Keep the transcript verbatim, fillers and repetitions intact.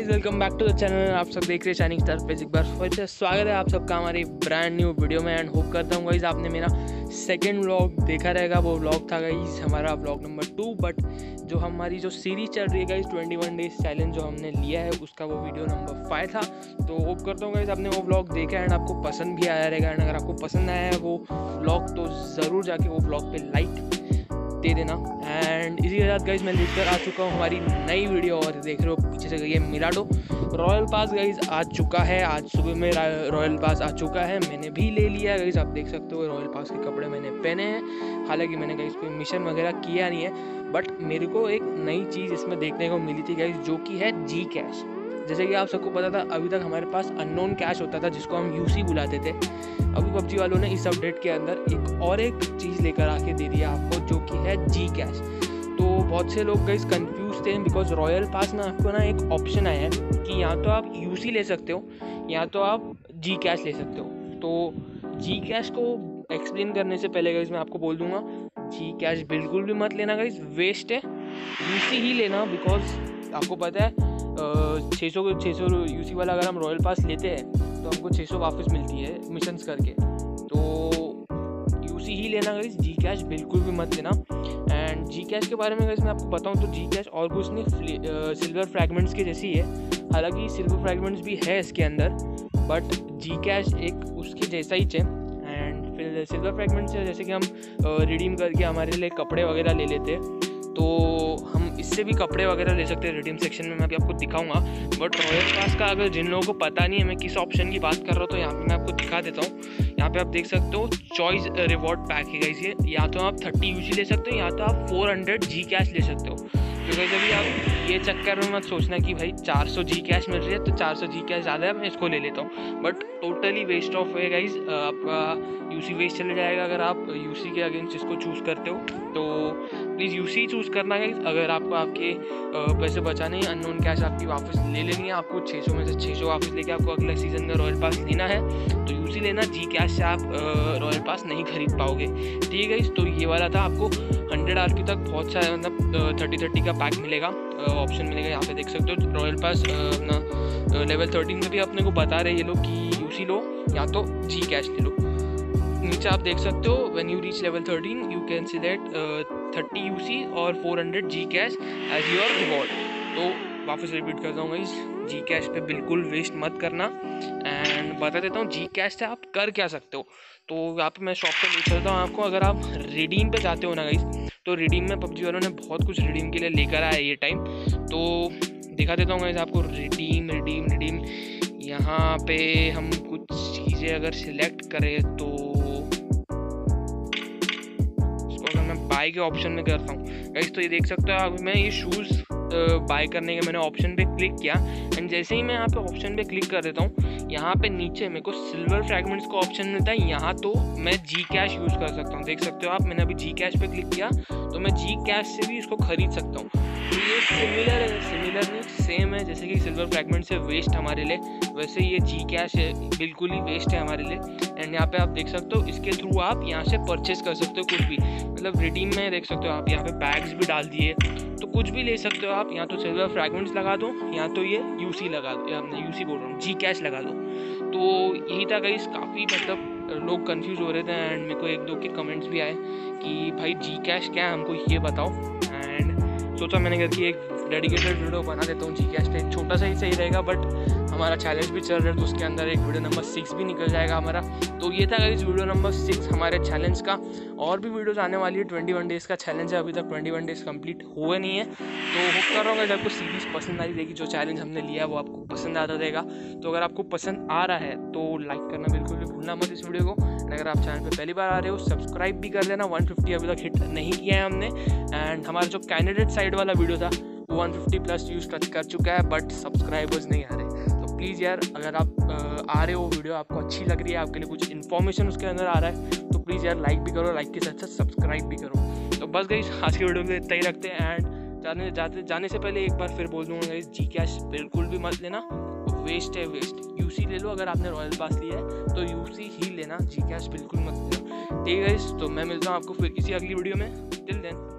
Welcome back to the channel. आप सब देख रहे हैं शाइनिंग स्टार पे। एक बार फिर से स्वागत है आप सबका हमारी ब्रांड न्यू वीडियो में। एंड होप करता हूँ गाइस आपने मेरा सेकंड व्लॉग देखा रहेगा। वो व्लॉग था गाइस हमारा व्लॉग नंबर टू, बट जो हमारी जो सीरीज चल रही है guys twenty one days challenge जो हमने लिया है उसका वो वीडियो नंबर फाइव था। तो होप करता हूँ गाइस आपने वो व्लॉग देखा एंड आपको पसंद भी आया रहेगा। एंड अगर आपको पसंद आया है वो व्लॉग तो ज़रूर जाके वो व्लॉग पे लाइक दे देना। एंड इसी के साथ गाइज मैं लेकर आ चुका हूँ हमारी नई वीडियो, और देख रहे हो पीछे से ये मिराडो रॉयल पास गाइज आ चुका है। आज सुबह में रॉयल पास आ चुका है, मैंने भी ले लिया गाइज। आप देख सकते हो रॉयल पास के कपड़े मैंने पहने हैं। हालांकि मैंने गाइज कोई मिशन वगैरह किया नहीं है, बट मेरे को एक नई चीज़ इसमें देखने को मिली थी गाइज, जो कि है जी कैश। जैसे कि आप सबको पता था अभी तक हमारे पास अननोन कैश होता था जिसको हम यूसी बुलाते थे। अभी पबजी वालों ने इस अपडेट के अंदर एक और एक चीज़ लेकर आके दे दिया आपको, जो कि है जी कैश। तो बहुत से लोग गाइस कंफ्यूज थे बिकॉज रॉयल पास में आपको ना एक ऑप्शन आया है कि या तो आप यूसी ले सकते हो या तो आप जी कैश ले सकते हो। तो जी कैश को एक्सप्लेन करने से पहले गाइस मैं आपको बोल दूंगा जी कैश बिल्कुल भी मत लेना गाइस, वेस्ट है। यूसी ही लेना, बिकॉज आपको पता है छः सौ छः सौ यूसी वाला अगर हम रॉयल पास लेते हैं तो हमको छः सौ वापस मिलती है मिशंस करके। तो यूसी ही लेना गाइस, जी कैश बिल्कुल भी मत लेना। एंड जी कैश के बारे में गाइस मैं आपको बताऊं तो जी कैश और कुछ नहीं, सिल्वर फ्रैगमेंट्स के जैसी है। हालांकि सिल्वर फ्रैगमेंट्स भी है इसके अंदर, बट जी कैश एक उसके जैसा ही है। एंड फिर सिल्वर फ्रैगमेंट्स जैसे कि हम रिडीम करके हमारे लिए कपड़े वगैरह ले लेते हैं, तो हम इससे भी कपड़े वगैरह ले सकते हैं। रिडीम सेक्शन में मैं अभी आपको दिखाऊंगा। बट रॉयल पास का अगर जिन लोगों को पता नहीं है मैं किस ऑप्शन की बात कर रहा हूँ, तो यहाँ पे मैं आपको दिखा देता हूँ। यहाँ पे आप देख सकते हो चॉइस रिवॉर्ड पैक है गाइस ये। या तो आप थर्टी यूसी ले सकते हो या तो आप फोर हंड्रेड जी कैश ले सकते हो। तो गाइस अभी आप ये चक्कर में मत सोचना कि भाई चार सौ जी कैश मिल रही है तो चार सौ जी कैश ज़्यादा है मैं इसको ले लेता हूँ। बट टोटली वेस्ट ऑफ है गाइस, आपका यूसी वेस्ट चले जाएगा अगर आप यूसी के अगेंस्ट इसको चूज़ करते हो। तो प्लीज़ यूसी चूज़ करना गाइस। अगर आपको आपके पैसे बचाने हैं, अननोन कैश आपकी वापस ले लेनी है, आपको छः सौ में से छः सौ वापस लेके आपको अगला सीजन में रॉयल पास लेना है तो यूसी लेना। जी कैश से आप रॉयल पास नहीं खरीद पाओगे, ठीक है गाइस। तो ये वाला था, आपको हंड्रेड आरपी तक बहुत सारा मतलब थर्टी थर्टी का पैक मिलेगा, ऑप्शन मिलेगा। यहाँ पे देख सकते हो रॉयल पास अपना लेवल थर्टीन में भी अपने को बता रहे ये लोग कि यूसी लो या तो जी कैश ले लो। नीचे आप देख सकते हो when you reach level thirteen you can select thirty UC और four hundred G cash as your reward. तो वापस रिपीट करता हूँ गाइस, जी कैश पे बिल्कुल वेस्ट मत करना। एंड बता देता हूँ जी कैश से आप कर क्या सकते हो। तो यहाँ पे मैं शॉप पे ले चलता हूँ आपको। अगर आप रिडीम पे जाते हो ना गाइस, तो रिडीम में पबजी वालों ने बहुत कुछ रिडीम के लिए लेकर आया ये टाइम। तो दिखा देता हूँ गाइस आपको रिडीम रिडीम रिडीम। यहाँ पे हम कुछ चीज़ें अगर सिलेक्ट करें तो इसको अगर मैं बाय के ऑप्शन में करता हूँ गाइस, तो ये देख सकते हो आप मैं ये शूज़ बाय करने के मैंने ऑप्शन पे क्लिक किया। एंड जैसे ही मैं यहाँ पे ऑप्शन पे क्लिक कर देता हूँ, यहाँ पे नीचे मेरे को सिल्वर फ्रैगमेंट्स का ऑप्शन मिलता है। यहाँ तो मैं जी कैश यूज़ कर सकता हूँ, देख सकते हो आप। मैंने अभी जी कैश पे क्लिक किया तो मैं जी कैश से भी इसको खरीद सकता हूँ। तो ये सिमिलर है, सिमिलर नहीं सेम है। जैसे कि सिल्वर फ्रैगमेंट से वेस्ट हमारे लिए, वैसे ये जी कैश है बिल्कुल ही वेस्ट है हमारे लिए। एंड यहाँ पे आप देख सकते हो इसके थ्रू आप यहाँ से परचेज कर सकते हो कुछ भी, मतलब रिडीम में देख सकते हो आप यहाँ पे बैग्स भी डाल दिए, तो कुछ भी ले सकते हो आप। यहाँ तो सिल्वर फ्रैगमेंट्स लगा दो या तो ये यूसी लगा दो, या मैं यूसी बोल रहा हूँ जी कैश लगा दो। तो यही था गाइस, काफ़ी मतलब लोग कंफ्यूज हो रहे थे। एंड मेरे को एक दो के कमेंट्स भी आए कि भाई जी कैश क्या है हमको ये बताओ। एंड सोचा मैंने करके एक डेडिकेटेड वीडियो बना देता हूँ जी कैश पे। छोटा सा ही सही रहेगा, बट हमारा चैलेंज भी चल रहा है तो उसके अंदर एक वीडियो नंबर सिक्स भी निकल जाएगा हमारा। तो ये था गाइस वीडियो नंबर सिक्स हमारे चैलेंज का। और भी वीडियोस आने वाली है, ट्वेंटी वन डेज़ का चैलेंज है, अभी तक ट्वेंटी वन डेज़ कंप्लीट हुए नहीं है। तो होप कर रहा हूँ गाइस आपको सीरीज़ पसंद आई रहेगी, जो चैलेंज हमने लिया है वो आपको पसंद आता रहेगा। तो अगर आपको पसंद आ रहा है तो लाइक करना बिल्कुल भी भूलना मत इस वीडियो को। एंड अगर आप चैनल पर पहली बार आ रहे हो सब्सक्राइब भी कर लेना। वन फिफ्टी अभी तक हिट नहीं किया है हमने। एंड हमारा जो कैंडिडेट साइड वाला वीडियो था वो one fifty plus views touch कर चुका है, बट सब्सक्राइबर्स नहीं आ रहे। तो प्लीज़ यार अगर आप आ रहे हो वीडियो आपको अच्छी लग रही है, आपके लिए कुछ इन्फॉर्मेशन उसके अंदर आ रहा है, तो प्लीज़ यार लाइक भी करो, लाइक के साथ साथ सब्सक्राइब भी करो। तो बस गाइस आज की वीडियो को इतना ही रखते हैं। एंड जाने जाते जाने से पहले एक बार फिर बोल दूँगा गाइस, जी कैश बिल्कुल भी मत लेना, वेस्ट है वेस्ट। यूसी ले लो, अगर आपने रॉयल पास लिया है तो यूसी ही लेना, जी कैश बिल्कुल मत लेना, ठीक है गाइस। तो मैं मिलता हूँ आपको फिर किसी अगली वीडियो में। Till then.